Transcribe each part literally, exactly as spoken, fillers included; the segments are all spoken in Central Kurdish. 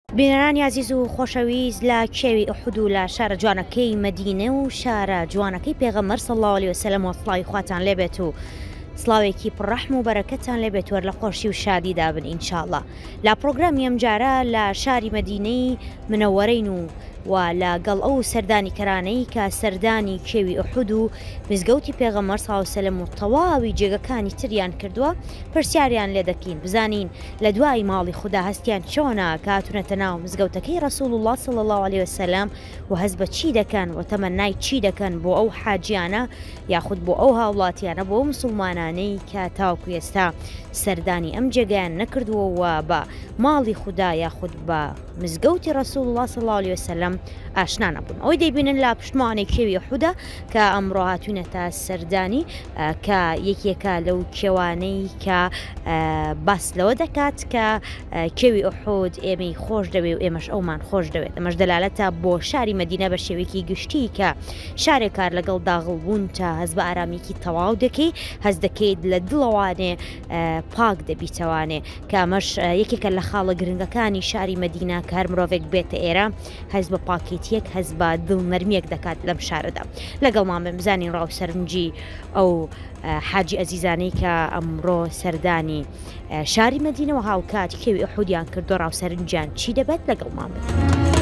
بینەرانی عزیز و خۆشەویست لە کێوی ئوحود و لە شارە جوانەکەی مەدینە و شارە جوانەکەی پێغەمبەر صلی الله علیه وسلم و سڵاوی خواتان لێبێت و سڵاوێکی پڕەحم و بەرەکەتان لێبێت وەر لە خۆشی و شادی دابن ئینشاءالله. لا پرۆگرامی ئەم جارە لە شاری مەدینەی منەوەرەین و و لەگەڵ ئەو سەردانی کەرانەی کە سەردانی کێوی ئوحود و مزگەوتی پێغەمبەر صلی الله علیه وسلم و تەواوی جێگەکانی تریان کردووە پرسیاریان لێ دەکەین بزانین لە دوای ماڵی خوددا هەستیان چۆنە کە هاتوونەتە ناو مزگەوتەکەی ڕەسوول الله صلی الله علیه وسلم و هەست بە چی دەکەن و تەمەنای چی دەکەن بۆ ئەو حاجیانە یاخود بۆ ئەو هاوڵاتیانە بۆ مسلمانانەی کە تاوەکو ئێستا سەردانی ئەم جێگەیان نەکردووە و بە ماڵی خوددا یاخود بە مزگەوتی ڕەسوول الله صلی الله علیه وسلم ئاشنا نەبوون. ئەوەی دەیبینن لە پشتمانێک کێوی ئوحودە کە ئەمڕۆ هاتوونەتە سەردانی کە یەکێکە لەو کێوانەی کە باس لەوە دەکات کە کێوی ئوحود ئێمەی خۆش دەوێت و ئێمەش ئەومان خۆش دەوێت. ئەمەش دەلالەتە بۆ شاری مەدینە بە شێوەیەکی گشتی کە شارێک کار لەگەڵ داغڵبوون تا هەست بە ئارامێکی تەواو دەکەی هەست دەکەیت لە دڵەوانێ پاک دەبیتەوانێ کە ئەمەش یەکێکە لە خاڵە گرنگەکانی شاری مەدینە کە هەر مرۆڤێک بێتە ئێرە هەست بە پاکێتیەک هەست بە دڵنەرمیەک دەکات لەم شارەدا. لەگەڵمان بێ بزانین ڕاوسەرنجی ئەو حاجی ئەزیزانەی کە ئەمڕۆ سەردانی شاری مەدینەوە هاوکات کێوی ئوحودیان کردو ڕاوسەرنجیان چی دەبێت لەگەڵمان بێت.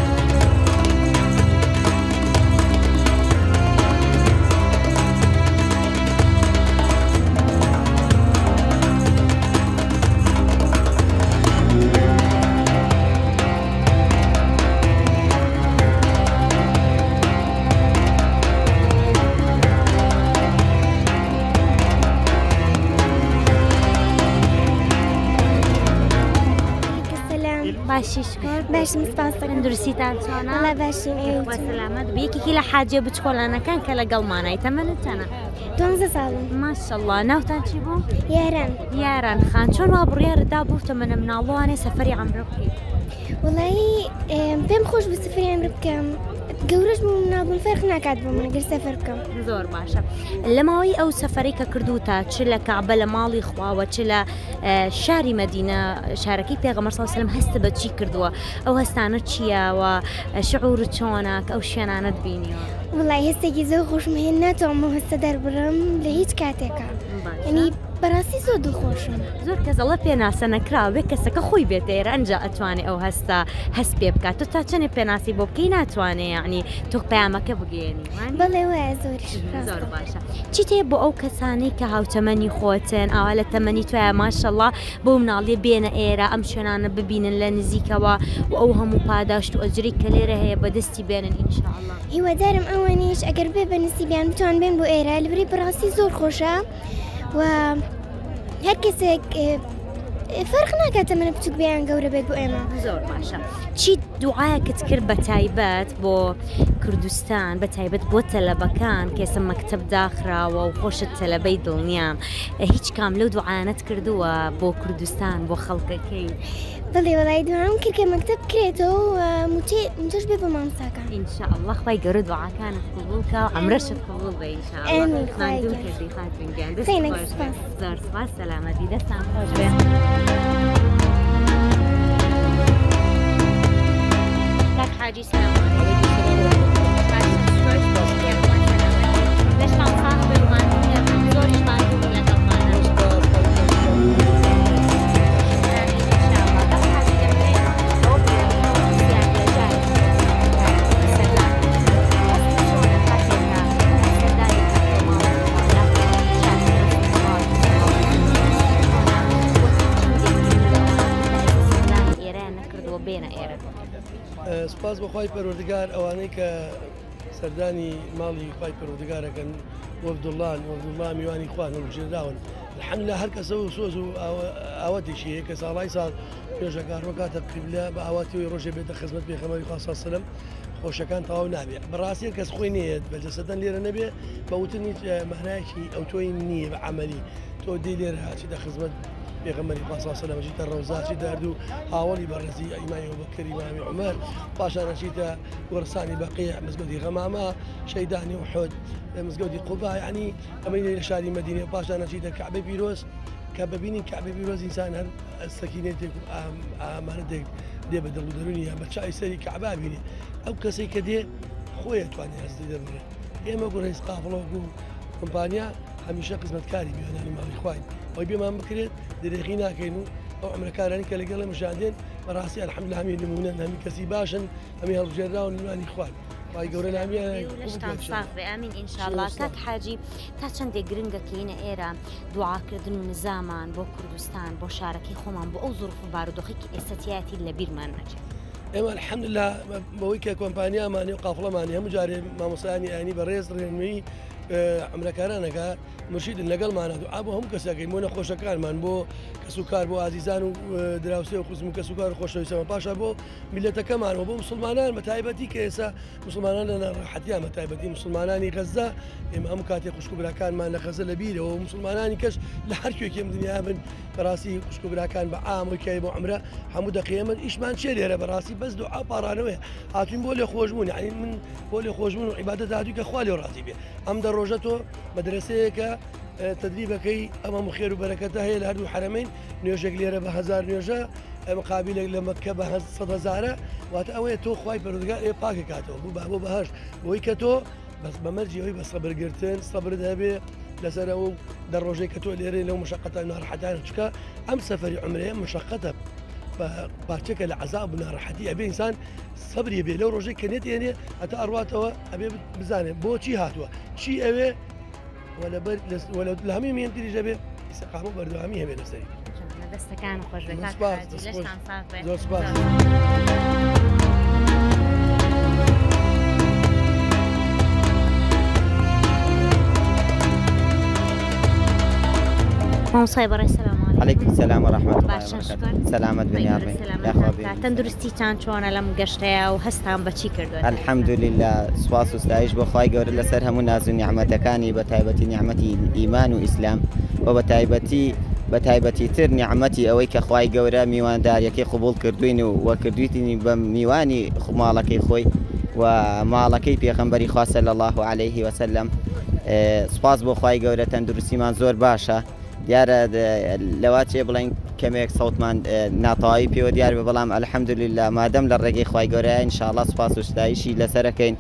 باشی شکر باشم سپاس تەندروستیتان چۆنە؟ وەڵا باشین ئێوە سەلامەت یەکێکی لە حاجە بچکۆڵانەکان کە لەگەڵمانای تەمەنت چەنە؟ دوانزە ساڵم. ماشەڵڵا ناوتان چی بوو؟ یاران. یاران خان چۆن وا بڕیارەتدا بوو تەمەنە مناڵۆوانێ سەفەری عەمرە بکەیت؟ وەڵایی پێم خۆش بوو سەفەری عەمرە بکەم. گەورەش بووم نابوون فەرق ناکات بۆ من ئەگەر سەفەر بکەم. زۆر باشە. لە ماوەی ئەو سەفەرەی کە کردوتە چ لە کەعبە لە ماڵی خواوە چ لە شاری مەدینە شارەکەی پێغەمبەر صلی الله علیه وسلم هەستە بە چی کردووە؟ ئەو هەستانە چییە و شعورت چۆنە کە ئەو شوێنانەت بینیوە؟ وڵای هەستێکی زۆر خۆشم هێن ناتوانم ئەو هەستە دەربڕم لە هیچ کاتێکە. یعنی بەڕاستی زۆر دڵخۆشم. زۆر کەس ئەڵە پێناسە نەکراوە بێ کەسەکە خۆی بێتە ئێرە ئەنجا ئەتوانێت ئەو هەستە هەست پێ بکات. تۆ تا چەندێک پێناسی بۆ بکەی ناتوانێت یعنی تۆ پەیامەکە بگەێنی. بەڵێ وایە زۆریش زۆر باشە. چی تێ بۆ ئەو کەسانەی کە هاوتەمەنی خۆتن ئاوا لە تەمەنی توایە ماشەڵڵا بۆ مناڵێ بێنە ئێرە ئەم شوێنانە ببینن لە نزیکەوە و ئەو هەموو پاداشت و ئەجری کە لێرە هەیە بەدەستی بێنن ئینشاءالله. هیوادارم ئەوانیش ئەگەر بێ بە نسیبیان بتوان بێن بۆ ئێرە لەبەری بەڕاستی زۆر خۆشە و هەر کەسێک فەرق ناکاتە منە بچووک بیان گەورە بێت بۆ ئێمە. زۆر باشە. چی دوعایەکت کرد بە تایبەت بۆ کوردستان بە تایبەت بۆ تەلەبەکان کێسە مەکتەب داخراوە و خۆشت تەلەبەی دڵنیام هیچ کام لەو دوعانەت کردووە بۆ کوردستان بۆ خەڵکەکەی؟ بەڵێ وەڵای دوعام کرد کە مەکتەب بکرێتەوە و موتۆش بێ بە مامۆستاکان. ئینشاءالله خوای گەورە دوعاکانت قبوڵ کە و عەمرەشت قبوڵ بێ ئینشاءالله. ئامین خوای ماندوو کردی خاتون گیان. خێنە سپاس. زۆر سپاس سەلامەتی دەستان خۆش بێ. کاک حاجی سلام سپاس بەخوای پەروەردگار ئەوانەی کە سەردانی ماڵی خوای پەروەردگارەکەن وەفدوڵڵان وەفدوڵڵا میوانی خوان هەڵبژێردراون الحەمدوللا هەر کەسە و سۆز و ئاواتێکی هەیە کە ساڵای ساڵ پێشەکار ڕۆکاتە قیبلە بە ئاواتی ڕۆژێ بێتە خزمەت پێغەمبەری خوا صلی الله علیه وسلم خۆشەکان تەواو نابێت. بەڕاستی کەس خۆی نێت بەجەسەدەن لێرە نەبێ بە وتن هیچ مەعنایەکی ئەو تۆی نییە بە عەمەلی تۆ دێ لێرە هاچیتە خزمەت پێغەمبەری خوا صلی الله علیه وسلم چیتە ڕەوزاچی دەردوو هاوڵی بەڕێزی ئیمامی ئەبوبەکر ئیمامی عومەر پاشان چیتە گۆرستانی بەقیع مزگەوتی غەمامە شەیدانی ئوحود مزگەوتی قوبا یعنی ئەمەی لە شاری مەدینە پاشان چیتە کەعبەی پیرۆز کە ببینین کەعبەی پیرۆز ئینسان هەر سەکینەتێک و ئامانەتێک دێ بە دڵ و دەرونی یا بە چای سەری کەعبا بینێ ئەو کەسەی کە دێ خۆی ئەتوانێت هەستی دەبڕێ ئێمە گوڕێز قافڵۆک و کۆمپانیا هەمیشە قزمەتکاری میوانانی ماڵی خوین ئەوی بێمان بکرێت دەرێخی ناکەین و ئەو ئەمرەکارانی کە لەگەڵ مژاندێن بەڕاستی الحەمدولله هەمی نمونەن هەمی کەسی باشن هەمی هەڵبژێراون میوانی خوین خی گەورە لەشتان ساغ بێ ئامین ئینشاءالله کاک حاجی تا چەندێک گرنگەکەینە ئێرە دوعاکردن و نزامان بۆ کوردستان بۆ شارەکەی خۆمان بۆ ئەو زۆرف و بارودۆخێکی ئێستەتیاتی لە بیرمان ناچێت ئێمە الحەمدولله بەوەی کە کۆمپانیامانی و قافڵەمانی هەموو جارێ مامۆسایانی ئاینی بەڕێز ڕێنمەی ئەمرەکارانەکە مرشیدن لەگەڵمانە دوعا بۆ هەموو کەسەکەین بۆ نەخۆشەکانمان بۆ کەسوکار بۆ ئازیزان و دراوسێ و خزم و کەسوکار خۆشەویستەوە پاشا بۆ میلەتەکەمانەوە بۆ مسلمانان بە تایبەتی کە ئێستا مسلمانان لە ناڕەحەتیان بە تایبەتی مسلمانانی غەزە ئێمە هەموو کاتێک خوشک و براکانمان لە غەزە لەبیرەوە و مسلمانانی کەس لە هەر کوێکێم دنیا بن بەڕاستی خوشک و براکان بە ئامریکای بۆ عمرە هەموو دەقیەمە ئیشمان چێ لێرە بەڕاستی بەس دوعا پاڕانەوەیە هاتوین بۆ لێ خۆشبوون یعنی من بۆ لێ خۆشبوون و عیبادەت هاتووی کە خوا لێ ڕازی بێ ئەم دەڕۆژە تۆ مەدرسەیەکە تدریبەکەی ئەمە مخێر و بەرەکەتە هەیە لە هەردوو حرەمین نوێژێک لێرە بە هەزار نوێژە مقابلێک لە مەککە بە سەد هەزارە واتە ئەوەیە تۆ خوای پەروەردگار ئێ پاکە کاتەوە بوو بۆ بەهەشت بۆی کە تۆ بەس بەمەرجی ئەوەی بە سەبرگرتن سەبرت هەبێ لەسەر ئەو دەڕۆژەی کە تۆ لێرە لەو مشقەتە ناڕەحەتان چکە ئەم سەفەری عمرەیە مشقەتە پارچەکە لە عەزاب و ناڕەحەتی ئەبێ ئینسان سەبری بێ لەو ڕۆژەی کە نێتێنێ هەتا ئەڕواتەوە ئەبێ بزانێ بۆچی هاتووە چی ئەوێ لە هەمی مێن تریژە بێ سەقام و بەردەوامی هەبێ لەسەری دەستەکان خۆش بێ زۆر سپاس. مامۆسای بەڕێ سەلام عليكم السلام ورحمة الله باشن وبركاته. سلامت بنيار يا خوابي. تەندروستیتان چۆنە لەم گەشتەیە و هەستان بەچی کردووە؟ الحمد لله سواس و ستایش بۆ خوای گەورە لەسەر هەموو ناز و نیعمەتەکانی بە تایبەتی نیعمەتی ئیمان و ئیسلام و بە تایبەتی بە تایبەتی تر نیعمەتی ئەوەی کە خوای گەورە میوانداریەکەی قبول کردوین و وەکردویتنی بە میوانی ماڵەکەی خۆی و ماڵەکەی پێغەمبەری خوا صلی الله عليه وسلم. سپاس بۆ خوای گەورە تەندروستیمان زۆر باشە دیارە لەوا چێ بڵین کەمێک سەوتمان ناتەواوی پێوە دیار بە بەڵام ئەلحەمدولله مادەم لە ڕێگەی خوای گەورەیە ئینشاءالله سپاس و ستایشی لەسەرەکەین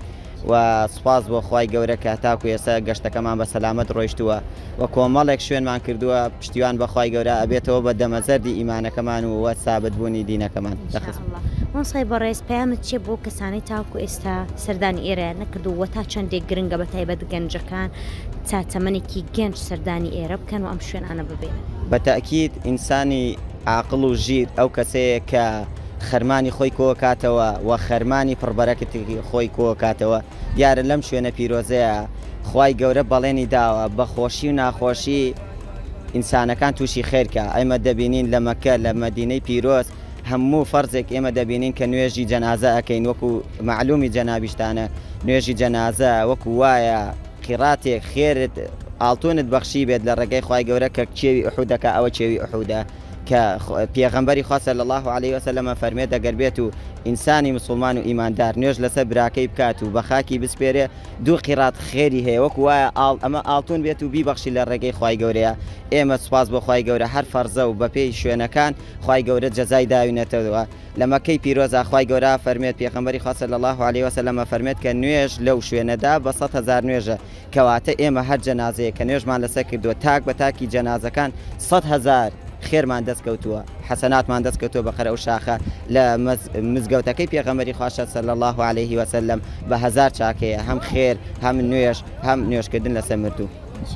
و سپاس بۆ خوای گەورە کە تاکو ئێستا گەشتەکەمان بە سەلامەت ڕۆیشتووە و کۆمەڵێک شوێنمان کردووە پشتیوان بە خوای گەورە ئەبێتەوە بە دەمەزەردی ئیمانەکەمان و وە سابتبوونی دینەکەمان. مامۆسای بەڕێز پەیامت چێ بۆ کەسانی تاکو ئێستا سەردانی ئێرە نەکردووە تا چەندێک گرنگە بە تایبەت گەنجەکان تا تەمەنێکی گەنج سەردانی ئێرە بکەن و ئەم شوێنانە ببێن؟ بە تەئکید ئینسانی عاقڵ و ژیر ئەو کەسەیە کە خەرمانی خۆی کۆ کاتەوە و خەرمانی پڕبەرەکەتی خۆی کۆ کاتەوە دیارە لەم شوێنە پیرۆزەیە خوای گەورە بەڵێنی داوە بە خۆشی و ناخۆشی ئینسانەکان تووشی خێرکە. ئەمە دەبینین لە مەکە لە مەدینەی پیرۆز هەموو فەرزێک ئێمە دەبینین کە نوێژی جەنازە ئەەکەین وەکو معلومی جەنابیشتانە نوێژی جەنازە وەکو وایە قیراتێک خێرت ئاڵتونت بەخشی بێت لە ڕێگەی خوای گەورە کە کێوی ئوحودەکە ئەوە کێوی ئوحودە کە پێغەمبەری خوا صلی الله عليه وسلم فەرمێت دەگەر بێت و ئینسانی مسلمان و ئیماندار نوێژ لەسەر براکەی بکات و بە خاکی بسپێرێ دوو قیرات خێری هەیە وەکو وایە ئەمە ئاڵتون بێت و بیبەخشی لە ڕێگەی خوای گەورەیە. ئێمە سوپاس بۆ خوای گەورە هەر فەرزە و بەپێی شوێنەکان خوای گەورە جەزای داوینێتەوە. لە مەکەی پیرۆزە خوای گەورە فەرمێت پێغەمبەری خوا صلی الله عليه وسلم فەرمێت کە نوێژ لەو شوێنەدا بە سەد هەزار نوێژە کەواتە ئێمە هەر جەنازەیە کە نوێژمان لەسەر کردووە تاک بە تاکی جەنازەکان سەد هەزار خێرمان دەستکەوتووە حەسەناتمان دەستکەوتووە بەخەرە ئەو شاخە لە مزگەوتەکەی پێغەمبەری خوا صلی الله عليه وسلم بە هەزار چاکەیە هەم خێر هەم نوێژ هەم نوێژکردن لەسەر مردوو.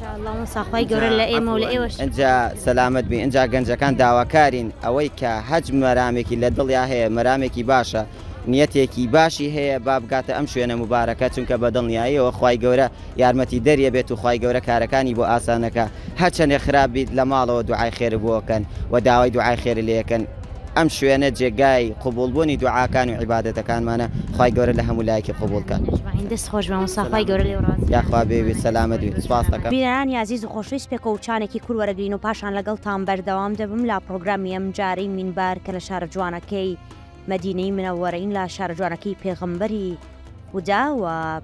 اینجا سەلامت بی اینجا گەنجەکان داواکارین ئەوەی کە حەج مەرامێکی لە دڵیا هەیە مەرامێکی باشە نیەتێکی باشی هەیە با بگاتە ئەم شوێنە مبارەکە چونکە بە دڵنیاییەوە خوای گەورە یارمەتی دەریە بێت و خوای گەورە کارەکانی بۆ ئاسانەکە هەرچەندێ خراپ بیت لە ماڵەوە دوعای خێر بۆکەن و داوای دوعای خێر لێەکەن. ئەم شوێنە جێگای قبولبوونی دوعاکان و عیبادەتەکانمانە خوای گەورە لە هەموو لایەکی قبولکە. دەست خۆش بە مۆسافای گەورە لێ ڕاست یاخوا بێوی سەلامەت بێت. سپاس دەکەم. بیرانی عزیز و خۆشەویست پێکەوتچانێکی کووروەرەگرین و پاشان لەگەڵتان بەردەوام دەبم لا پرۆگرامی ئەم جارەی مینبار کە لە شارە جوانەکەی مەدینەی منەوەرەین لە شارە جوانەکەی پێغەمبەری خودا و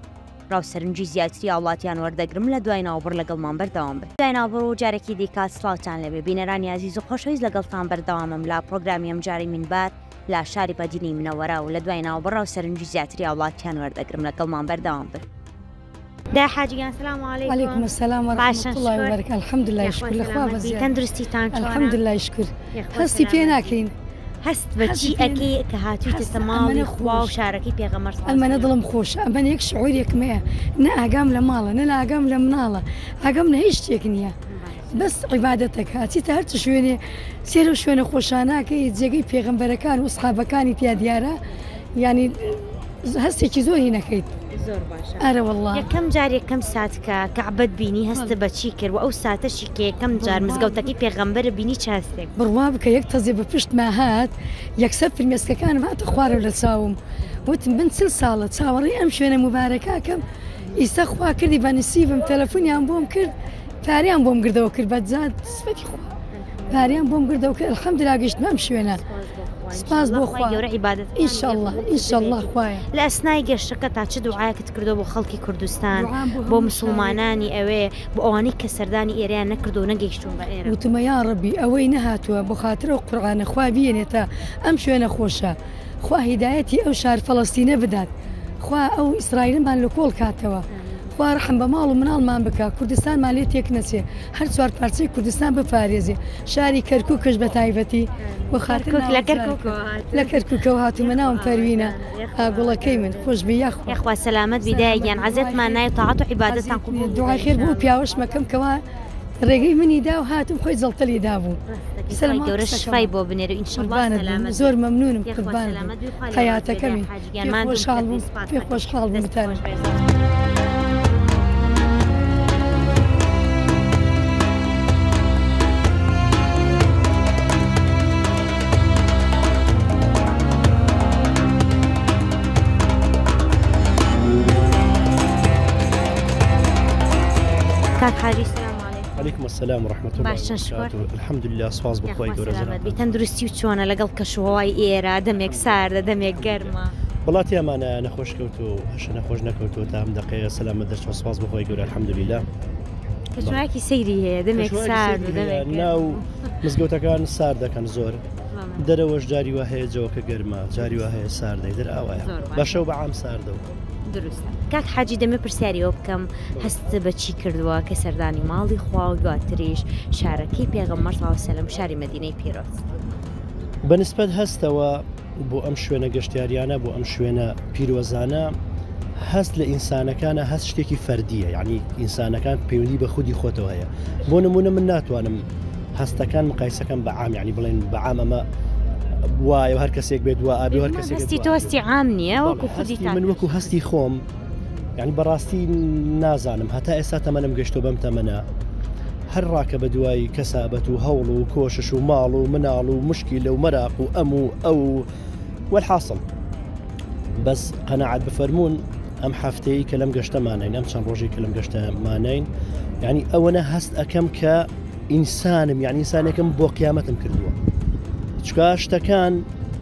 ڕاوسەرنجی زیاتری هاوڵاتیان وەردەگرم لە دوای ناوبڕ لەگەڵمان بەردەوام بێت. دوای ناوبڕ و جارێکی دیکات سڵاوتان لەبێ بینەرانی عزیز و خۆشەویست لەگەڵتان بەردەوامم لە پرۆگرامی ئەم جاری منبات لە شاری بەدینی منەوەرە و لە دوای ناوبڕ ڕاوسەرنجی زیاتری هاوڵاتیان وەردەگرم لەگەڵمان بەردەوام بێت. دا حاجیان سلام علیکم. وعلیکم السلام ورحمة الله وبركاته. الحمد لله شكر لخوا بزيادة. تندرستیتان چۆنە؟ الحمد لله شكر. هەستی پێ ناکەین. هەست بەچی ئەکەی کە هاتوویتە ماڵی خوا و شارەکەی پێغەمبەر ئەمەنە دڵم خۆشە ئەمە یەک شعورێکمەیە نە ئاگام لە ماڵە نە لە ئاگام لە مناڵە ئاگام لە هیچ شتێک نییە بەس عیبادەتێک هاچیتە هەرچ شوێنێ سێرە شوێنە خۆشاناکەی جێگەی پێغەمبەرەکان و سەحابەکانی تیا دیارە ینی هەستێکی زۆری نەکەیت. زۆر باشە. ئەرە وەڵڵا یەکەم جار یەکەم ساتکە کەعبەت بینی هەستە بەچی کرد و ئەو ساتەشی کە یەکەم جار مزگەوتەکەی پێغەمبەرە بینی چ هەستێک بڕوا بکە یەک تەزێ بە پشت ما هات یەکسەر فرمێسکەکانم هاتە خوارە لە چاوم وتم بن چل ساڵە چاوەڕێی ئەم شوێنە مبارەکەکەم ئیستا خوا کردی بە نسیبم تەلەفۆنیان بۆم کرد پاریان بۆم گردەوە کرد بەجات سفەتی خوا پاریان بۆم گردەوە کرد الحەمدلله گەشتم ئەم شوێنە سپاس بۆ خوا گەورە عیبادەت ئینشەڵڵا ئینشەڵڵا خوایە. لە ئەسنای گەشتەکە تا چ دوعایەکت کردو بۆ خەڵکی کوردستان بۆ مسلمانانی ئەوێ بۆ ئەوانەی کە سەردانی ئێرەیان نەکردو نەگەیشتون بە ئێرە وتمە یا ڕەبی ئەوەی نەهاتووە بۆ خاترە و قورعانە خوا بێنێتە ئەم شوێنە خۆشە خوا هیدایەتی ئەو شار فەڵەستینە بدات خوا ئەو ئیسرائیلمان لە کۆڵ کاتەوە خوا ڕەحم بە ماڵ و مناڵمان بکە کوردستانمان لێ تێک نەچێ هەر چوار پارچەی کوردستان بپارێزێ شاری کەرکووکەش بە تایبەتی بۆ خاتر لە کەرکووکەوە هاتوومە ناوم فەروینە ئاگوڵەکەی من خۆش بێ یاخوا یاخوا سەلامەت بیدایەگیان عەزەتمان نایە تاعەت و عیبادەتان قبوڵ دوعای خێر بۆ پیاوەش مەکەم کەوا ڕێگەی منی دا و هاتم خۆی جەڵتەلی دابوو گەورە شفای بۆ بنێر و ئینشەڵڵا زۆر مەمنونم قوربان حیاتەکەمی پێ خۆشحاڵ بووم پێ خۆشحاڵ بووم بتانم. کاک حاجی سلام علیکم. عليكم السلام ورحمة الله وبركاته. الحمد لله سواز بخوای گەورە زەرا. تەندروستی و چۆنە لەگەڵ کەشوهەوای ئێرە دەمێک ساردە دەمێک گەرمە. وڵاتی ئەمانە نەخۆش کەوت و هەشە نەخۆش نەکەوتەوە تا ئەم دقەیە سەلامەت دەرچوە سواز بخوای گەورە الحمد لله. کەچوایەکی سەیری هەیە دەمێک سارد و دەمێک ناو مزگەوتەکان سارد دەکەن زۆر دەرەوەش جاری وا هەیە جەوەکە گەرمە جاری وا هەیە ساردەی دەر ئاوایە بەشەو بەعام ساردەوە. دروستە. کاک حاجی دەمێ پرسیاریەوە بکەم هەست بەچی کردووە کە سەردانی ماڵی خوا و دواتریش شارەکەی پێغەمبەر سەڵاو عەلەیهی وسەلەم شاری مەدینەی پیرۆز بەنسبەت هەستەوە بۆ ئەم شوێنە گەشتیاریانە بۆ ئەم شوێنە پیرۆزانە هەست لە ئینسانەکانە هەست شتێکی فەردیە یعنی ئینسانەکان پەیوەندی بە خودی خۆتەوە هەیە بۆ نمونە من ناتوانم هەستەکان مقایسەکەم بە عام یعنی بڵێن بە عام ئەمە وایە هەر کەسێک بێت وە ئابێ هەر کەسێک هەستی تۆ هەستی عام نییە وەکو خودی من وەکو هەستی خۆم یعنی بەڕاستی نازانم هەتا ئێستا تەمەنم گەشتۆ بەم تەمەنە هەر ڕاکە بە دوای کەسابەت و هەوڵ و کۆشش و ماڵ و مناڵ و مشکی لەو مەراق و ئەم و ئەو وەلحاصڵ بەس قەناعەت بفەرمونون ئەم هەفتەیە کە لەم گەشتەمانین ئەم چەند ڕۆژی کە لەم گەشتەمانین یعنی ئەوەنە هەست ئەەکەم کە ئینسانم یعنی ئینسانێکم بۆ قیامەتم کردووە چکە شتەکان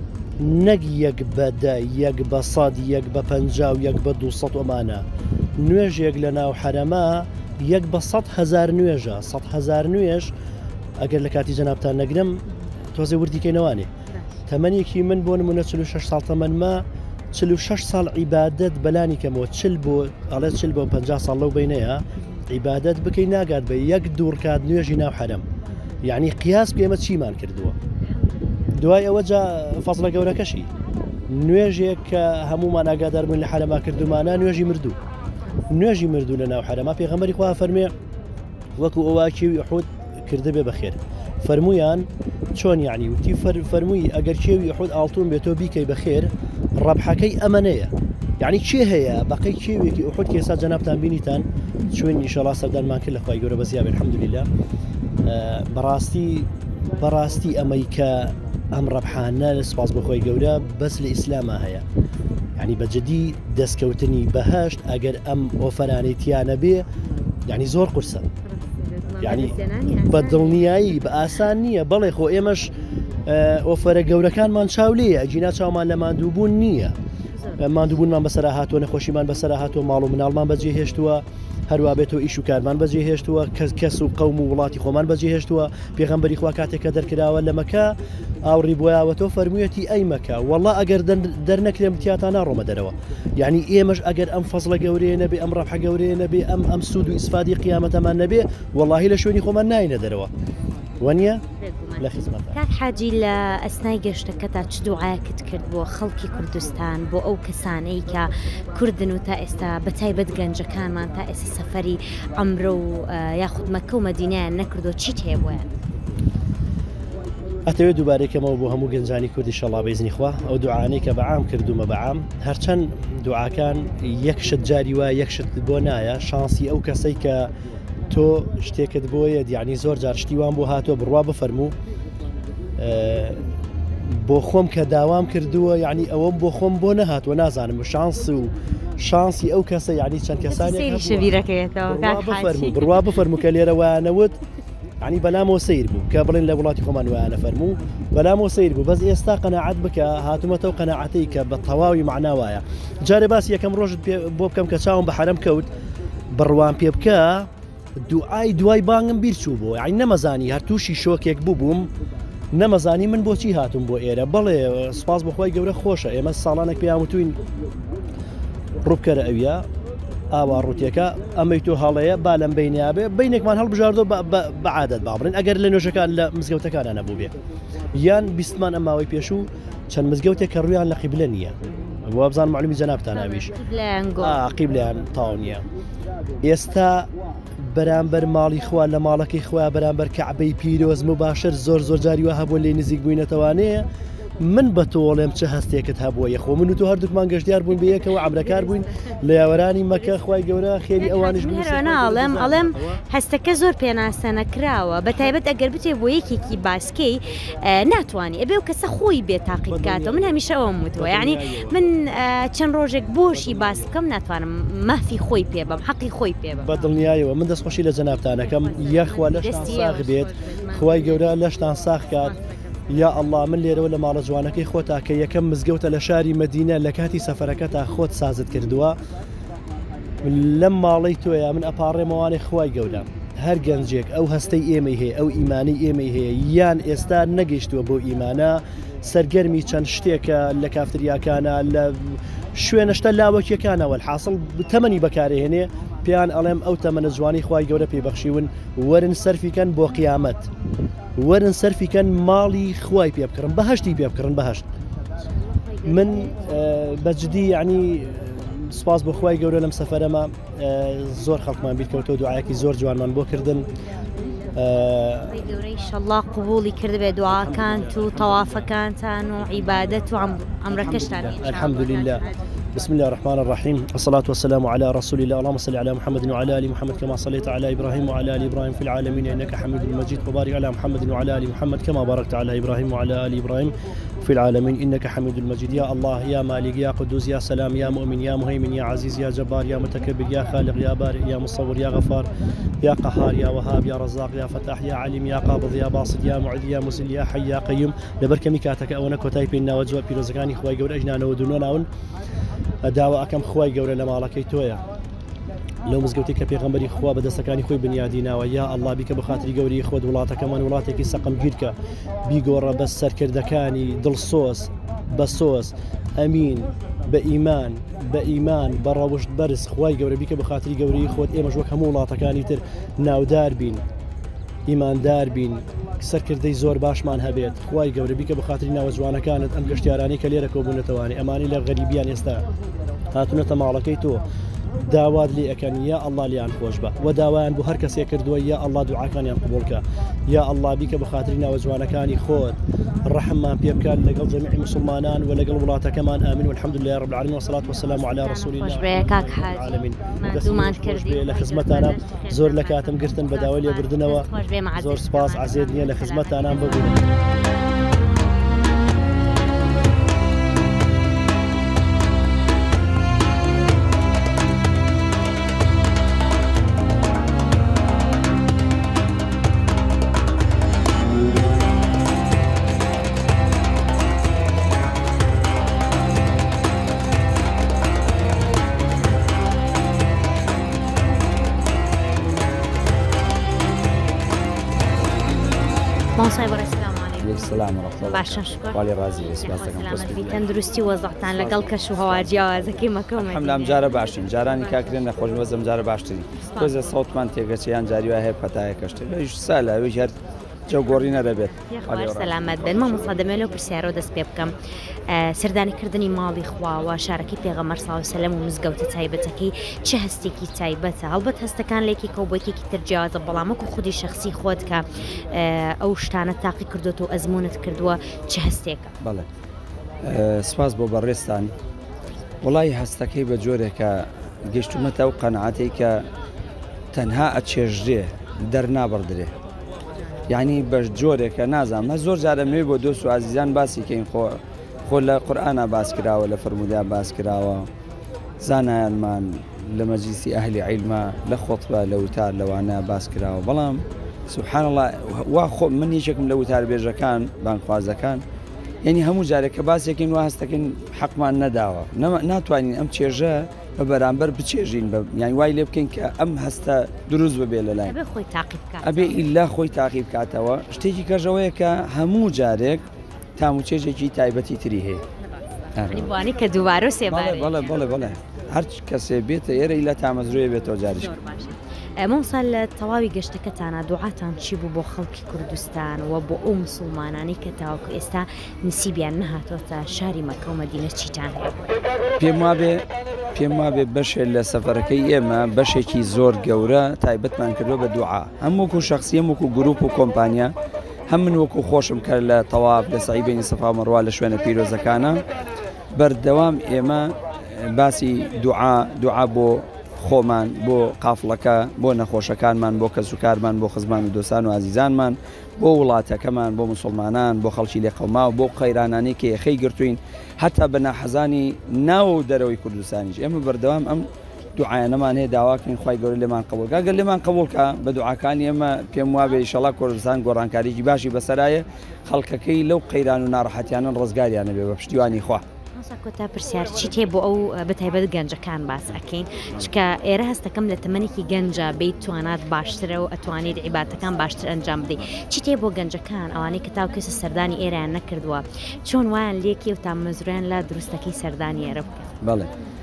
نەک یەک بەدە یەک بە سەد یەک بە پەنجا و یەک بە دووسەد ئەمانە نوێژێک لە ناو حەرەمە یەک بە سەد هەزار نوێژە سەد هەزار نوێژ ئەگەر لە کاتی جەنابتان نەگرم تۆزێ وردیکەینەوانێ تەمەنێکی من بۆ نمونە چل و شەش ساڵ تەمەنمە چل و شەش ساڵ عیبادەت بەلانی کەمەوە چل بۆ ئەڵێ چل بۆ پەنجا ساڵ لەو بینەیە عیبادەت بکەی ناگات بە یەک دوورکات نوێژی ناو حەرەم یعنی قیاس بێمە چیمان کردووە دوای ئەوە جا فەزڵە گەورەکەشی نوێژێک کە هەمومان ئاگادار بوون لە حەرەما کردومانە نوێژی مردوو نوێژی مردوو لە ناو حەرەما پێغەمبەری خوا فەرمێ وەکو ئەوە کێوی ئوحود کردە بێ بەخێر فەرمویان چۆن یعنی وتی فەرمووی ئەگەر کێوی ئوحود ئاڵتون بێتۆ بیکەی بەخێر ڕەبحەکەی ئەمەنەیە یعنی چێ هەیە بەقەی کێوێکی ئوحود کێسا جەنابتان بینیتان چوێن ئینشەڵا سەردانمان کرد لە خوای گەورە بەزیابێ الحەمدوللیلا بەڕاستی بەڕاستی ئەمەی کە ئەم ڕەبحانە لە سپاس بەخۆی گەورە بەس لە ئیسلامە هەیە یعنی بەجددی دەستکەوتنی بەهەشت ئەگەر ئەم ئۆفەرانێتیانە بێ یعنی زۆر قورسە یعنی بە دڵنیایی بە ئاسان نییە بەڵێ خۆ ئێمەش ئۆفەرە گەورەکانمان چاولەیە ئەجینا چاومان لە ماندووبوون نییە ماندووبوونمان بەسەرا هاتووە نەخۆشیمان بەسەرا هاتووە ماڵ و مناڵمان بەجێ هێشتووە هەروە بێتەوە ئیش و کارمان بەجێ هێشتووە کەس و قەوم و وڵاتی خۆمان بەجێ هێشتووە پێغەمبەری خوا کاتێککە دەرکراوە لە مەکە ئاوڕی بۆیاوەتەوە فەرموویەتی ئەی مەکە وەڵڵا ئەگەر دەرنەکرێم تیاتان ناڕۆمە دەرەوە یعنی ئێمەش ئەگەر ئەم فەزڵە گەورەیە نەبێ ئەم ڕەبحە گەورەیە نەبێ ئەم ئەم سوود و ئیسفادی قیامەتەمان نەبێ وەڵڵاهی لە شوێنی خۆمان ناینە دەرەوە وەنیە لە خزمەت کاک حاجی لە ئەسنای گەشتەکەتا چ دوعاکت کرد بۆ خەڵکی کوردستان بۆ ئەو کەسانەی کە کوردن و تا ئێستا بەتایبەت گەنجەکانمان تا ئێستا سەفەری ئەمرۆ و یاخود مەکە و مەدینەیان نەکردو چیت هەیە بۆیان ئەتەوێت دووبارێکەمەوە بۆ هەموو گەنجانی کوردی شەڵا بەیزنی خوا ئەو دوعانەی کە بەعام کردومە بەعام هەرچەند دوعاکان یەکشت جاری وە یەکشت بۆ نایە شانسی ئەو کەسەی کە تۆ شتێکت بۆیە دیانی زۆر جار شتیوان بۆ هاتۆ بڕوا بفەرموو بۆ خۆم کە داوام کردووە یعنی ئەوەم بۆ خۆم بۆ نەهاتوە نازانم شانس و شانسی ئەو کەسە یعنی چەند کەسانی بڕوا بفەرموو کە لێرە وانەوت عنی بەلامەوە سیر بوو کە بڵێن لە وڵاتی خۆمان وایانە فەرموو بەلامەوە سیر بوو بەس ئێستا قەناعەت بکە هاتوومەتەوە قەناعەتەی کە بە تەواوی معناوایە جارێ باسی یەکەم ڕۆژت بۆ بکەم کە چاوم بە حرەم کەوت بڕوان پێ بکە دوعای دوای بانگم بیر چوو بۆ یعنی نەمەزانی هەر تووشی شۆکێک بوو بووم نەمەزانی من بۆچی هاتووم بۆ ئێرە بەڵێ سوپاس بەخوای گەورە خۆشە ئێمە ساڵانێک پێیانوتوین ڕووبکەرە ئەویە ئاوا ڕوتێکە ئەمەی تۆ هەڵەیە با لەم بینیابێ بینێکمان هەڵبژاردۆ بەعادەت بابڕین ئەگەر لە نوێژەکان لە مزگەوتەکانە نەبوو بێ یان بیستمان ئەماوەی پێشوو چەند مزگەوتێک کە ڕویان لە قیبلە نییە بۆ بزان معلومی جەنابتان ئاویش قیبلیان تاو نییە ئێستا بەرامبەر ماڵی خوا لە ماڵەکەی خوا بەرامبەر کەعبەی پیرۆز مباشر زۆر زۆر جاریوە هەبوو لێ نزیک بووینەتەوانەیە من بە تۆڵێم چه هەستێکت هەبووە یەخۆ من و تۆ هەردووکمان گەشتیار بووین بەیەکەوە عەمرەکار بووین لە یاوەرانی مەکە خوای گەورە خێری ئەوانش ناڵێم ئەڵێم هەستەکە زۆر پێناسەنە کراوە بە تایبەت ئەگەر بتێ بۆ یەکێکی باسکەی ناتوانانی ئەبێ و کەسە خۆی بێ تاقی بکاتەوە من هەمیشە ئەوم وتوە یعنی من چەند ڕۆژێک بۆشی باس بکەم ناتوانم مافی خۆی پێ بم حەقی خۆی پێ بم بەدڵنیایەوە من دەستخۆشی لە جەنابتانەکەم یەخوا لەشتان ساغ بێت خوای گەورە لەشتان ساغ کات یا الله من لێرەوە لە ماڵە جوانەکەی خۆتا کە یەکەم مزگەوتە لە شاری مەدینە لە کاتی سەفەرەکە تا خۆت سازت کردووە لەم ماڵەی تۆیە من ئەپاڕێمەوانێ خوای گەورە هەر گەنجێک ئەو هەستەی ئێمەی هەیە ئەو ئیمانی ئێمەی هەیە یان ئێستا نەگەیشتووە بۆ ئیمانە سەرگەرمی چەند شتێکە لە کافتریاکانە لە شوێنەشتە لاوەکیەکانەوە حاصل تەمەنی بەکارهێنێ پێیان ئەڵێم ئەو تەمەنە جوانی خوای گەورە پێبەخشیون وەرن سەرفیکەن بۆ قیامەت وەرن سەرفیکەن ماڵی خوای پێ بکڕن بەهشتی پێ بکڕن بەهشت من بەجددی یعنی سپاس بۆ خوای گەورە لەم سەفەرەمە زۆر خەڵکمان بیرکەوتەوە دوعایەکی زۆر جوانمان بۆ کردن گەورەی شەڵڵا قبوڵی کردبێ دوعاکان و تەوافەکانتان و عیبادەت و ئەمرەکەشتان الحمد لله بسم الله الرحمن الرحيم والصلاة والسلام على رسول الله اللهم صل على محمد وعلى آل محمد كما صليت على إبراهيم وعلى آل إبراهيم في العالمين إنك حميد مجيد وبارك على محمد وعلى آل محمد كما باركت على إبراهيم وعلى آل إبراهيم في العالمين إنك حميد مجيد يا الله يا مالك يا قدوس يا سلام يا مؤمن يا مهيمن يا عزيز يا جبار يا متكبر يا خالق يا بارئ يا مصور يا غفار يا قهار يا وهاب يا رزاق يا فتاح يا عليم يا قابض يا باسط يا معذ يا مسل يا حي يا قيوم لبركمي كاتك أو نكو تايبين وجوا بيروزكاني خوي جور أجنان ودونون داوا ئەەکەم خوای گەورە لە ماڵەکەی تۆیە لەو مزگەوتی کە پێغەمبەری خوا بەدەستەکانی خۆی بنیادیناوە یا ئەڵڵا بیکە بە خاتری گەوری خۆت وڵاتەکەمان وڵاتێکی سەقمگیرکە بیگۆڕە بە سەرکردەکانی دڵسۆز بە سۆز ئەمین بە ئیمان بە ئیمان بە ڕەوشت بەرز خوای گەورە بیکە بە خاتری گەوری خۆت ئێمەش وەک هەموو وڵاتەکانی تر ناودار بین ئیماندار بین سەرکردەی زۆر باشمان هەبێت خوای گەورە بیکە بە خاتری ناوە جوانەکانت ئەم گەشتیارانی کە لێرە کۆبوونەتەوانی ئەمانی لە غەریبیان ئێستا هاتوونەتە ماڵەکەی تۆ داوات لێ ئەەکەن یا ئەڵڵا لیان خۆش بە و داوایان بۆ هەر کەسێک کردووە یا ئەڵڵا دوعاکانیان قبوڵکە یا ئەڵڵا بیکە بە خاتری ناوە جوانەکانی خۆت ڕەحممان پێ بکات لەگەڵ جەمیعی مسلمانان و لەگەڵ وڵاتەکەمان ئامین والحمد لله رب العالمین والصلاة والسلام على رسول الله العالمین مادومان کردی لە خزمەتانە زۆر لە کاتم گرتن بە داوای لێبردنەوە زۆر سپاس عزیز نییە لە خزمەتانان ببوون. السلام ورحمة الله باشن شکر وعلي رازي سلامت بی تەندروستی وەزەحتان لەگەڵ کەش و هەوا جیاوازەکەی مەکە و الحمد لله جارە باشین جارانی کاکرێن نەخۆش وەزم جارە باشتری کۆزە سەوتمان تێگەچیان جاری وای هەیە پەتایە کەشتێ لەش سالە ئەوەی هەر جەوگۆڕی نەرەبێت سەلامەت بن مامۆستا دەمێن لەو پرسیارەوە دەست پێ بکەم سەردانیکردنی ماڵی خواوە شارەکەی پێغەمبەر سەڵڵاهو عەلەیهی وسەلەم و مزگەوتە تایبەتەکەی چه هەستێکی تایبەتە هەڵبەت هەستەکان لێکێکە و بۆیەکێکی تر جیاوازە بەڵام وەکو خودی شەخسی خۆت کە ئەو شتانە تاقی کردووە و ئەزمونت کردووە چه هەستێکە بەڵێ سپاس بۆ بەڕێستان وڵی هەستەکەی بە جۆرێکە گەشتومەتە و قەنەعەتەی کە تەنها ئەچێژرێ دەرنابڕدرێ یعنی بە جۆرێکە نازانم زۆر جارە مێ بۆ دۆست و عزیزان باسی کەین خۆ خۆ لە قورئانە باس کراوە لە فەرموودیا باس کراوە زانایانمان لە مەجلیسی ئەهلی عیلمە لە خۆتبە لە وتار لەوانە باس کراوە بەڵام سبحان الله وا خۆ من یەکێکم لە وتار بێژەکان بانخوازەکان یعنی هەموو جارێکە باسێکین وا هەستەکەین حەقمان نەداوە ناتوانین ئەم چێژە بە بەرامبەر بچێژین یانی وای لێ بکەین کە ئەم هەستە دروست ببێ لەلای ئەبێ ئیلا خۆی تاقی بکاتەوە شتێکی کەژەوەیە کە هەموو جارێک تاموچێژێکی تایبەتی تری هەیە وانی کە دووبارە سێبارێ بەڵێ بەڵێ بەڵێ هەر کەسێ بێتە ئێرە ئیلا تامەزروێ بێتەوە جاریش مامۆستا لە تەواوی گەشتەکەتانە دوعاتان چی بوو بۆ خەڵکی کوردستان و بۆ ئەو مسلمانانی کە تاوەکو ئێستا نسیبیان نەهاتۆتە شاری مەکە و مەدینە چیتان هەیە پێم وابێ پێم وابێ بەشێک لە سەفەرەکەی ئێمە بەشێکی زۆر گەورە تایبەتمان کردووە بە دوعا هەموو وەکو شخصی هەم وەکو گروپ و کۆمپانیا هەم من وەکو خۆشم کرد لە تەواف لە سەعی بینی سەفا و مەروە لە شوێنە پیرۆزەکانە بەردەوام ئێمە باسی دوعا دوعا بۆ خۆمان بۆ قافڵەکە بۆ نەخۆشەکانمان بۆ کەسوکارمان بۆ خزمان و دۆستان و عزیزانمان بۆ وڵاتەکەمان بۆ مسلمانان بۆ خەڵکی لێقەوما و بۆ قەیرانانی کە یەخەی گرتوین هەتا بە ناحەزانی ناو و دەرەوەی کوردستانیش ئێمە بەردەوام ئەم دوعایانەمان هەیە داواکەین خوای گەورە لێمان قبول کە گەر لێمان قبولکە بە دوعاکانی ئێمە پێم وابێ ئینشەڵا کوردستان گۆڕانکاریی باشی بەسەرایە خەڵکەکەی لەو قەیران و ناڕەحەتیانە ڕزگاریانە بێ بە پشتیوانی خوا کۆتا پرسیار چی تێ بۆ ئەو بەتایبەت گەنجەکان باس ئەکەین چکە ئێرە هەستەکەم لە تەمەنێکی گەنجە بیت توانات باشترە و ئەتوانێت عیباتەکان باشتر ئەنجام بدەیت چی تێ بۆ گەنجەکان ئەوانەی کە تاو کەسە سەردانی ئێرەیان نەکردووە چۆن وایان لێکی و تا مەزرویان لە دروستەکەی سەردانی ئێرە بکەن بەڵێ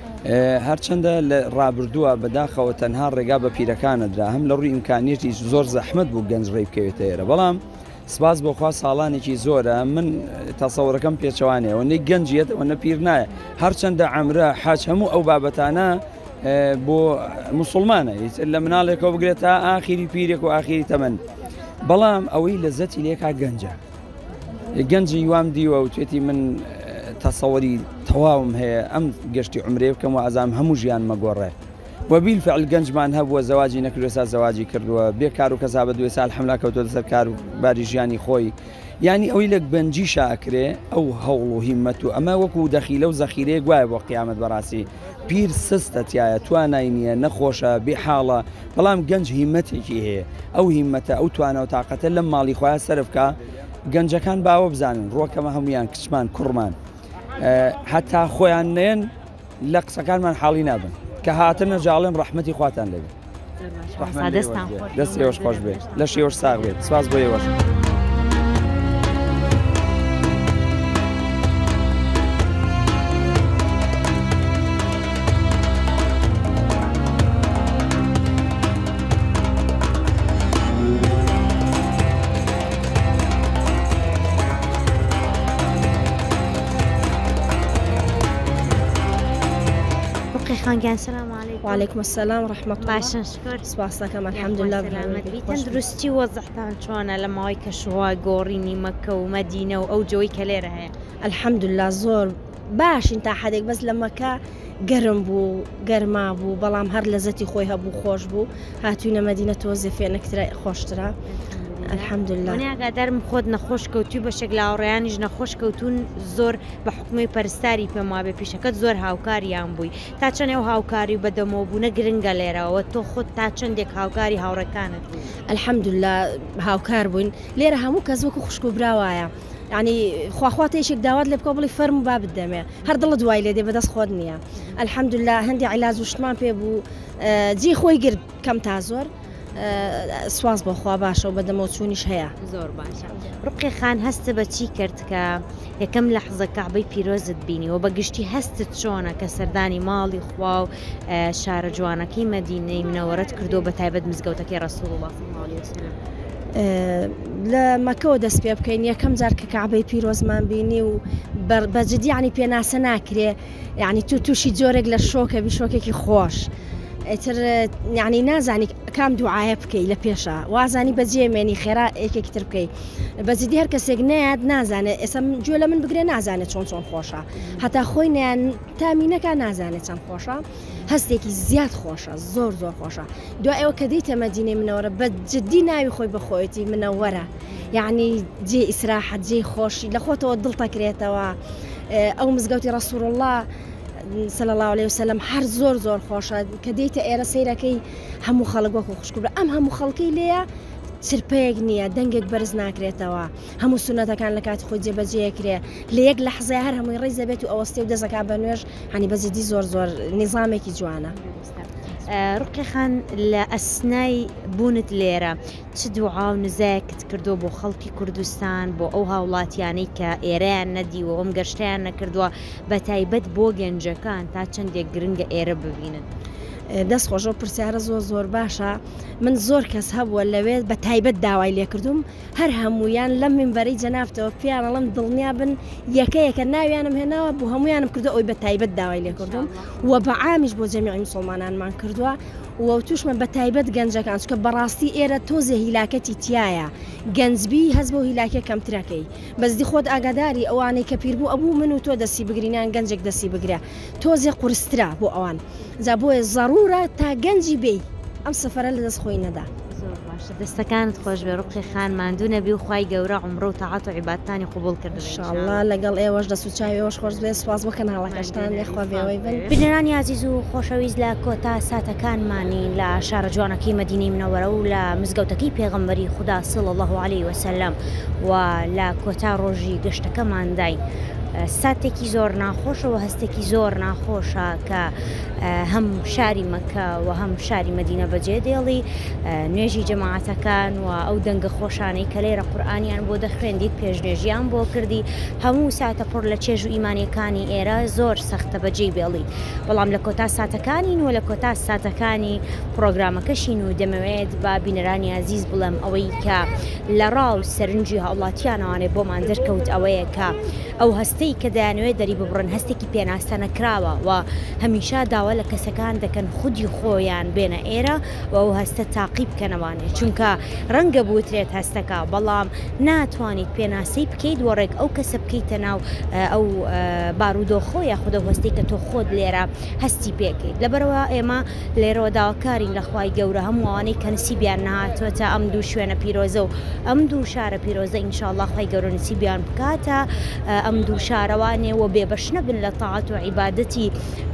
هەرچەندە لە ڕابردووە بەداخەوە تەنها ڕێگا بە پیرەکانەدرا هەم لە ڕووی ئیمکانیەتی زۆر زەحمەت بوو گەنج ڕێ بکەوێتە ئێرە بەڵام سپاس بۆخوا ساڵانێکی زۆرە من تەسەوڕەکەم پێچەوانەیە و نەی گەنجیت و نە پیر نایە هەرچەندە عەمرە حاج هەموو ئەو بابەتانە بۆ مسلمانە لە مناڵێکەوە بگرێت تا ئاخیری پیرێک و ئاخیری تەمەن بەڵام ئەوەی لەزەتی لێکا گەنجە گەنجی وام دیوە و توێتی من تەسەوەری تەواوم هەیە ئەم گەشتی عمرێ بکەم و ئازام هەموو ژیان مەگۆڕێ وبالفعل گەنجمان هەبووە زەواجی نەکردوێ سا زەواجی کردووە بێکار و کەسا بە دوێ ساڵ حملا کەوتۆ لەسەر کار و باری ژیانی خۆی یعنی ئەوی لە بەنجی شاکرێ ئەو هەوڵ و هیممەت و ئەمە وەکو دەخیلە و زەخیرەیە گوایە بۆ قیامەت بەڕاستی پیر سستە تایە توانای نییە نەخۆشە بێحاڵە بەڵام گەنج هیممەتێکی هەیە ئەو هیممەتە ئەو توانە و تااقەتە لەم ماڵی خۆیان سەرفکە گەنجەکان باوە بزانن ڕۆکەمە هەمویان کچمان کوڕمان هەتا خۆیان نێن لە قسەکانمان حاڵی نابن کە هاتنە جاڵێن ڕەحمەتی خواتان لەبێت دەستی ئێوەش خۆش بێت لە شێوەش ساغ بێت سپاس بۆ ئێوەش خانگیان سلام علیکم. و علیکم السلام و رحمت الله. باشن شکر. سپاسەکەم الحەمدولله بی تەندروستی وەزەحتان چۆنە لە ماوەی کەشوها گۆڕینی مەکە و مەدینە و ئەو جۆی کە لێرە هەیە الحەمدولله زۆر باشین تا حدێک بەس لە مەکە گەرم بوو گەرما بوو بەڵام هەر لەزەتی خۆی هەبوو خۆش بوو هاتوینە مەدینە تۆزێ فێنەکترا خۆشترا الحەمدولله ئاگادارم خۆت نەخۆش کەوتوی بەشێک لە هاوڕێیانیش نەخۆش کەوتون زۆر بە حکومەی پەرستاری پێم وابێ پیشەکەت زۆر هاوکاریان بووی تا چەند ئەو هاوکاری بەدەمەوە بوونە گرنگە لێرەوە تۆ خۆت تا چەندێک هاوکاری هاوڕەکانت الحەمدولله هاوکار بووین لێرە هەموو کەس وەکو خوشک و براوایە ینی خواخوا تێشێک داوات لێ بکە بڵی فەرم و با بدەمێ هەر دڵت دوای لێ دێ بەدەست خۆت نییە الحەمدولله هەندی عیلاج وشتمان پێ بوو جێ خۆی گرت کەم تا زۆر سواز بۆ خوا باشە و بەدەمەوە چوونیش هەیە زۆر باشە. ڕوقی خان هەستە بە چی کرد کە یەکەم لەحزە کەعبەی پیرۆزت بینیەوە بە گشتی هەستت چۆنە کە سەردانی ماڵی خوا و شارە جوانەکەی مەدینەی منەوەرەت کردو بە تایبەت مزگەوتەکەی ڕەسوڵ الله صلی الله علیه وسلم لە مەکەوە دەست پێ بکەین یەکەم جار کە کەعبەی پیرۆزمان بینی و بەجددی ینی پێناسە ناکرێ یعنی تو تووشی جۆرێک لە شۆکە بی شۆکێکی خۆش ئەتر یعنی نازانی کام دوعاە بکەی لە پێشە وازانی بەجێمێنی خێرا یەکێکی تر بکەی بەجددی هەر کەسێک نەیاد نازانێت ئێستا گوێ لە من بگرێ نازانێت چۆن چۆن خۆشە هەتا خۆی نیان تامینەکە نازانێت چەند خۆشە هەستێکی زیاد خۆشە زۆر زۆر خۆشە دوای ئەوە کە دەیتە مەدینەی منەوەرە بە جددی ناوی خۆی بەخۆیەتی منەوەرە یعنی جێ ئیسراحەت جێ خۆشی لە خۆتەوە دڵتەکرێتەوە ئەو مزگەوتی ڕەسوڵ الله صلی الله عليه وسلم هەر زۆر زۆر خۆشە کە دەیتە ئێرە سەیرەکەی هەموو خەڵک وەکو خوشکبرە ئەم هەموو خەڵکەی لێیە سرپەیەک نییە دەنگێک بەرز ناکرێتەوە هەموو سونەتەکان لە کاتی خۆی جێبەجێکرێ لە یەک لە حەزای هەر هەمووی ڕێز دەبێت و ئەوەستێ و دەزەکا بە نوێژ هەنی بەجددی زۆر زۆر نیزامێکی جوانە. ڕوقی خان لە ئەسنای بوونت لێرە چ دوعا و نزایەکت کردو بۆ خەڵکی کوردستان بۆ ئەو هاوڵاتیانەی کە ئێرەیان نەدیوە ئەم گەشتیان نەکردووە بە تایبەت بۆ گەنجەکان تا چەندێک گرنگە ئێرە ببینن. دەست خۆشە پرسیارە زۆر زۆر باشە من زۆر کەس هەبووە لەوێ بە تایبەت داوای لێکردوم هەر هەمویان لەم منبەرەی جەنابتەوە پیانەڵم دڵنیا بن یەکەیەکە ناویانم هێناوە بۆ هەمویانم کردو ئەوی بە تایبەت داوای لێکردوم و بە عامیش بۆ جەمیعی موسڵمانانمان کردووە و توشمە بە تایبەت گەنجەکان چکە بەڕاستی ئێرە تۆزێ هیلاکەتی تایە گەنجبی هەز بۆ هیلاکە کەمترەکەی بەزدی خۆت ئاگاداری ئەوانەی کە پیر بوو ئەبوو من و تۆ دەستی بگرینیان گەنجێک دەستی بگرە تۆزێ قورسترا بۆ ئەوان جا بۆیە ضرورە تا گەنجی بێ ئەم سەفەرە لە دەست خۆی نەدا. دەستەکانت خۆش بێ ڕوقی خان ماندوو نەبی و خوای گەورە عومرە و تاعات و عیبادەتانی قبول کرد انشاءالله لەگەڵ ئێوەش دەست و چاویەوەش خۆش بێ سواز بۆ کەناڵەکەشتان لێخوا بێەوەی بن. بینەرانی عزیز و خۆشەویست لە کۆتا ساتەکانمانی لە شارە جوانەکەی مەدینەی منەوەرە و لە مزگەوتەکەی پێغەمبەری خودا صلی الله عليه وسلم و لە کۆتا ڕۆژی گەشتەکەماندای ساتێکی زۆر ناخۆشەوە هەستێکی زۆر ناخۆشە کە هەم شاری مەکە و هەم شاری مەدینە بەجێ دێڵی نوێژی جەماعەتەکان و ئەو دەنگە خۆشانەی کە لێرە قورئانیان بۆ دەخوێندیت پێشنێژیان بۆ کردی هەموو ساتە پڕ لە چێژ و ئیمانیەکانی ئێرە زۆر سەختە بەجێ بێڵی بەڵام لە کۆتا ساتەکانین و لە کۆتا ساتەکانی پرۆگرامەکەشین و دەمەوێت بە بینەرانی عزیز بڵێم ئەوەی کە لە ڕاو سەرنجی هاوڵاتیانەوانێ بۆمان دەرکەوت ئەوەیە کە ئەو هەستەی کە دەیانوێت دەری ببڕن هەستێکی پێناستە نەکراوە و هەمیشە داوا لە کەسەکان دەکەن خودی خۆیان بێنە ئێرە و ئەو هەستە تاقی بکەنەوانێت چونکە ڕەنگە بوترێت هەستەکە بەڵام ناتوانیت پێناسی بکەیت وەڕێک ئەو کەسە بکەیتە ناو ئەو بارودۆخۆ یاخودە هەستەی کە تۆ خۆت لێرە هەستی پێکەیت لەبەرەوە ئێمە لێرەوە داواکارین لە خوای گەورە هەمووانەی کە نسیبیان نهاتوەتە ئەم دوو شوێنە پیرۆزە و ئەم دوو شارە پیرۆزە ئینشاءالله خوای گەورە نسیبیان بکاتە ئەم دوو شارەوانێ و بێبەش نەبن لە تاعات و عیبادەتی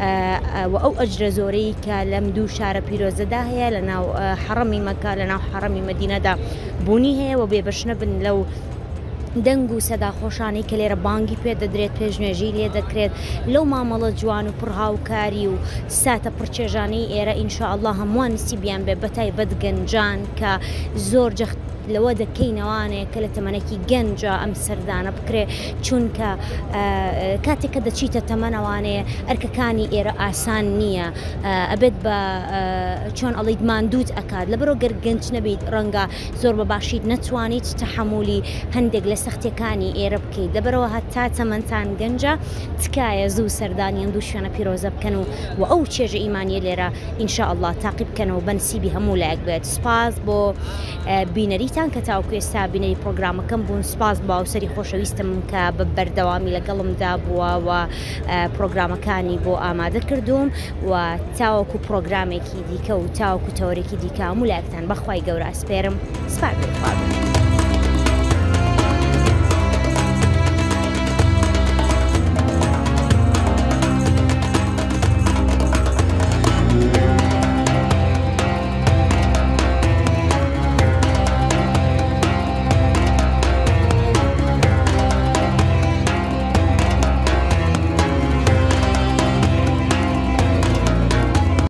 و ئەو ئەجرە زۆرەی کە لەم دوو شارە پیرۆزەدا هەیە لە ناو حەڕەمی مەکە لە ناو حەڕەمی مەدینەدا بوونی هەیە و بێبەش نەبن لەو دەنگ و سەداخۆشانەی کە لێرە بانگی پێ دەدرێت پێشنێژی لێ دەکرێت لەو مامەڵە جوان و پڕهاوکاری و ساتە پڕچێژانەی ئێرە ئینشاءالله هەمووان نسیبیان بێ بەتایبەت گەنجان کە زۆر جەخت لەوە دەکەینەوانێ کە لە تەمەنێکی گەنجە ئەم سەردانە بکرێ چونکە کاتێککە دەچیتە تەمەنەوانەیە ئەرکەکانی ئێرە ئاسان نییە ئەبێت بە چۆن ئەڵیت ماندووت ئەکات لەبەرۆ گەر گەنج نەبیت ڕەنگە زۆر بەباشیت نەتوانیت تەحمولی هەندێک لە سەختیەکانی ئێرە بکەیت لەبەرەوە هەتا تەمەندان گەنجە تکایە زوو سەردانیان دوو شوێنە پیرۆزە بکەن و و ئەو چێژە ئیمانیە لێرە ئینشاءالله تاقی بکەنەوە بەنسیبی هەموو لایەک بێت سپاس بۆ بینەریتان کە تاوکو ئێستا بینەری پرۆگرامەکەم بوون سپاس بە ئەوسەری خۆشەویستم کە بە بەردەوامی لەگەڵمدا بووە و پرۆگرامەکانی بۆ ئامادە کردوم و تاوەکو پرۆگرامێکی دیکە و تاوەکو تەوەرێکی دیکە هەموو لایەکتان بەخوای گەورە ئەسپێرم سپاس بێت.